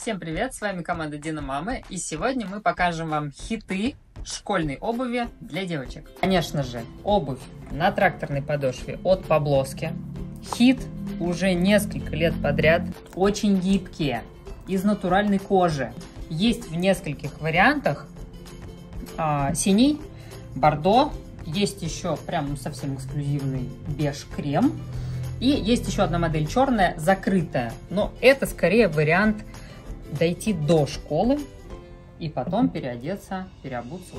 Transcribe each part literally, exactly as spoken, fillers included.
Всем привет, с вами команда Диномамы, и сегодня мы покажем вам хиты школьной обуви для девочек. Конечно же, обувь на тракторной подошве от Паблоски. Хит уже несколько лет подряд. Очень гибкие, из натуральной кожи. Есть в нескольких вариантах. А, синий, бордо, есть еще прям совсем эксклюзивный беж-крем. И есть еще одна модель черная, закрытая. Но это скорее вариант дойти до школы и потом переодеться, переобуться.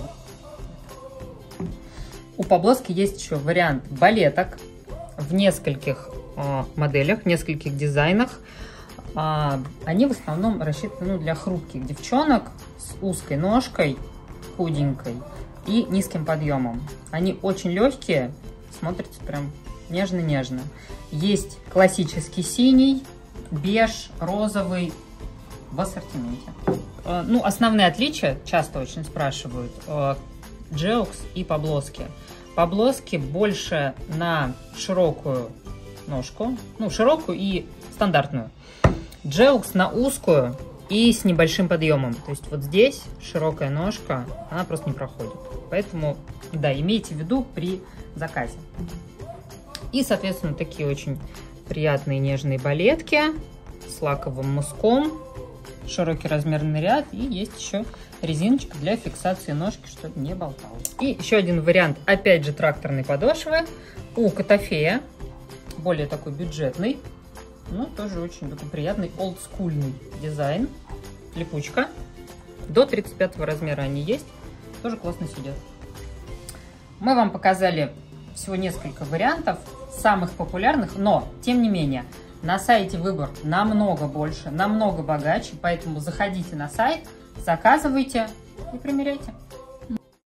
У Паблоски есть еще вариант балеток в нескольких э, моделях, в нескольких дизайнах. А, они в основном рассчитаны ну, для хрупких девчонок с узкой ножкой, худенькой и низким подъемом. Они очень легкие, смотрите прям нежно-нежно. Есть классический синий, беж, розовый в ассортименте. Ну, основные отличия, часто очень спрашивают, Geox и Паблоски. Паблоски больше на широкую ножку, ну, широкую и стандартную. Geox на узкую и с небольшим подъемом. То есть вот здесь широкая ножка, она просто не проходит. Поэтому, да, имейте в виду при заказе. И, соответственно, такие очень приятные нежные балетки с лаковым мыском, широкий размерный ряд, и есть еще резиночка для фиксации ножки, чтобы не болталась. И еще один вариант, опять же, тракторной подошвы у Котофея, более такой бюджетный, но тоже очень такой приятный олдскульный дизайн, липучка. До тридцать пятого размера они есть, тоже классно сидят. Мы вам показали всего несколько вариантов, самых популярных, но, тем не менее, на сайте выбор намного больше, намного богаче, поэтому заходите на сайт, заказывайте и примеряйте.